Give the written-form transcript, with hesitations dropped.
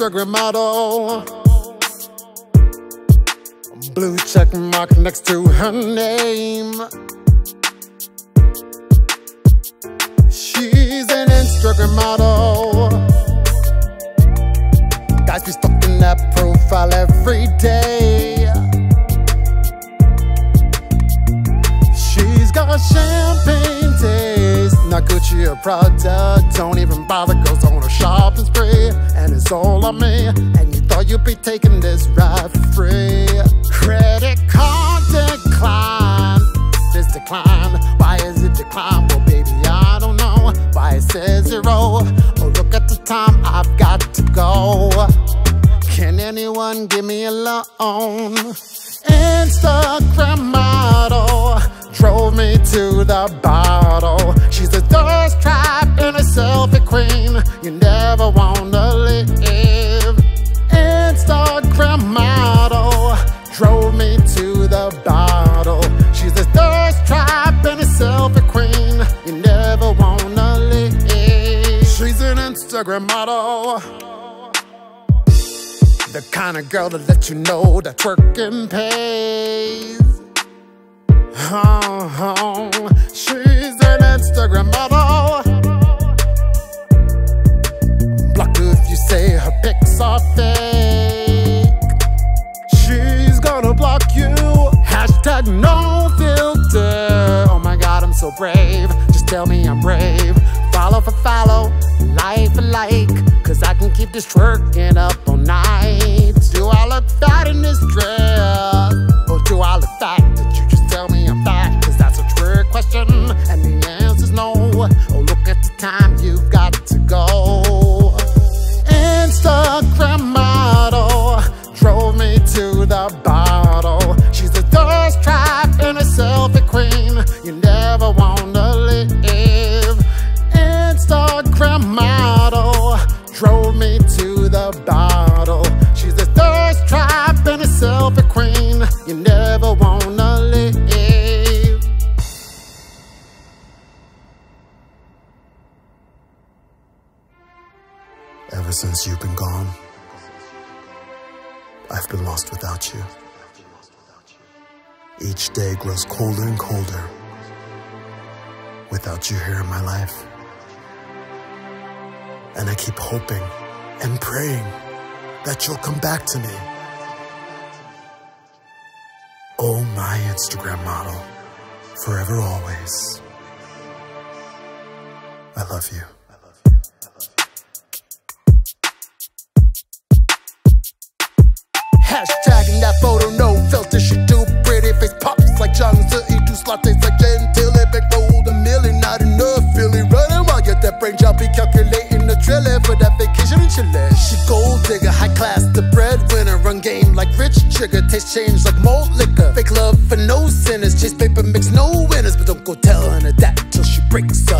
Instagram model. Blue check mark next to her name. She's an Instagram model. Guys be stalking that profile every day. She's got champagne taste, not Gucci or Prada. Don't even bother, goes on a shopping spree, and it's all on me. And you thought you'd be taking this ride for free. Credit card decline. This decline, why is it decline? Well, baby, I don't know why it says 0. Oh, look at the time, I've got to go. Can anyone give me a loan? Instagram model drove me to the bottle. She's a thirst trap and a selfie queen. You never wanna leave. Instagram model drove me to the bottle. She's a thirst trap and a selfie queen. You never wanna leave. She's an Instagram model. The kind of girl that lets you know that twerking pays. She's an Instagram model. Block her if you say her pics are fake. She's gonna block you. Hashtag no filter. Oh my God, I'm so brave. Just tell me I'm brave. Follow for follow, like for like. Cause I can keep this twerking up all night. Do I look fat in this dress? Or do I look fat? Did you just tell me I'm fat? Cause that's a twerk question, and the answer's no. Oh, look at the time, you've got to go. Instagram model drove me to the bottle. She's a thirst trap and a selfie queen. You never wanna leave. Instagram model drove me to the bottle. She's a thirst trap and a selfie queen. You never wanna leave. Ever since you've been gone, I've been lost without you. Each day grows colder and colder without you here in my life. And I keep hoping and praying that you'll come back to me. Oh, my Instagram model, forever always. I love you. Hashtagging that photo, no filter. She too pretty, face pops like Jantai. Do slot things like Gentile. Big roll a million, not enough. Really running while get that brain job. Be calculating the trailer for that vacation in Chile. She gold digger, high class, the breadwinner. Run game like rich trigger. Taste change like malt liquor. Fake love for no sinners. Chase paper makes no winners. But don't go telling her that till she breaks